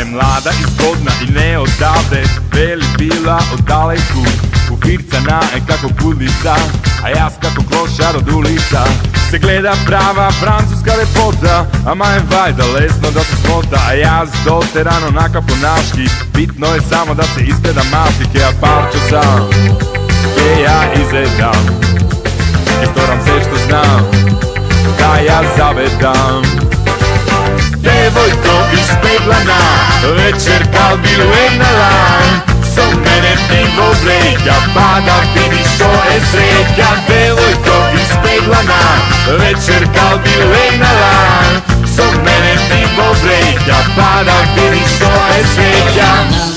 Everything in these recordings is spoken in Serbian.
mlada i zgodna i ne odavde, veli bila od daleku, ufircana kako kulica, a jas kako klošar od ulica. Se gleda prava francuska lepota, a majem vajda lesno da se smota, a jaz doterano nakaponaški, bitno je samo da se izgleda maški, a parčo sam, gdje ja izedam, istoram sve što znam, da ja zavedam. Devojko ispeglana, večer kad bi uegnala, so mene pivo vreka, pa da vidiš što je sreća. Devojko ispeglana, večer kad bi uegnala, so mene pivo vreka, pa da vidiš što je sreća.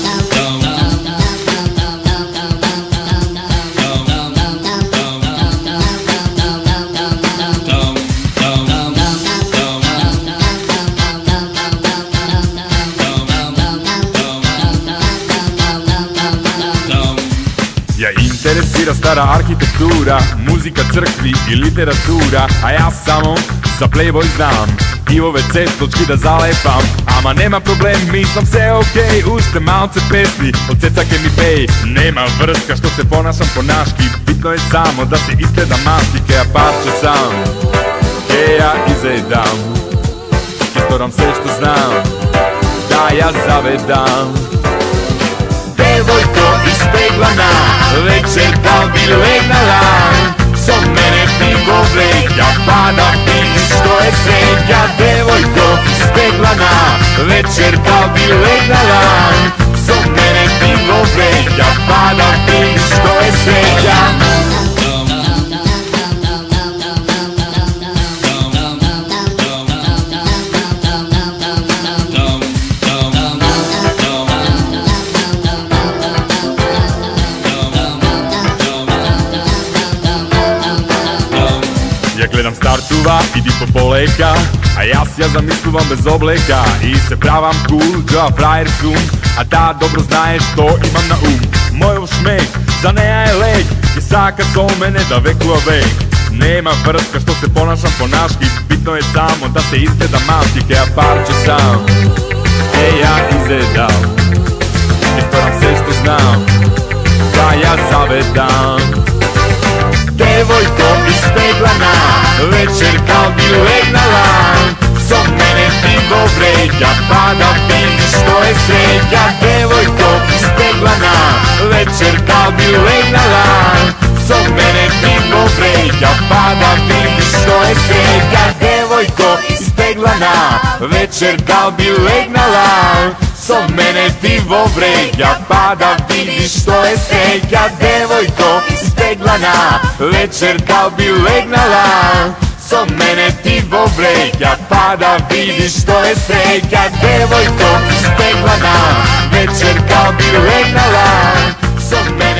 Ja interesira stara arhitektura, muzika crkvi i literatura, a ja samo za Playboy znam i ove cetočki da zalepam. Ama nema problem, mislim se okej, ušte malce pesmi, od cecake mi pej. Nema vrska što se ponašam ponaški, bitno je samo da se izgleda maštike, a parče sam, gdje ja izedam, istoram sve što znam, da ja zavedam. Devojko ispeglana, večer kad bi uegnala, so mene pivo vreka, pa da vidiš što je sreća. Devojko ispeglana, večer kad bi uegnala, so mene pivo vreka, pa da vidiš što je sreća. Ja gledam startuva, idi po poleka, a ja zamisluvam bez obleka i se pravam cool, džava frajer sum, a ta dobro znaje što imam na Moj šmek, za neja je lek, i saka so mene da veku vek. Nema vrska što se ponašam ponaški, bitno je samo da se izgleda maštike, a parče sam, ja izedam, istoram sve što znam, da ja zavedam. Devojko ispeglana, večer kad bi uegnala, so mene pivo vreka, pa da vidiš što je sreća. Devojko ispeglana, večer kad bi uegnala, so mene pivo vreka, pa da vidiš što je sreća. Devojko ispeglana, večer kad bi uegnala, so mene pivo vreka, pa da vidiš što je sreća. Devojko ispeglana, večer kad bi uegnala, so mene pivo vreka, pa da vidiš što je sreća. Devojko ispeglana, večer kad bi uegnala, so mene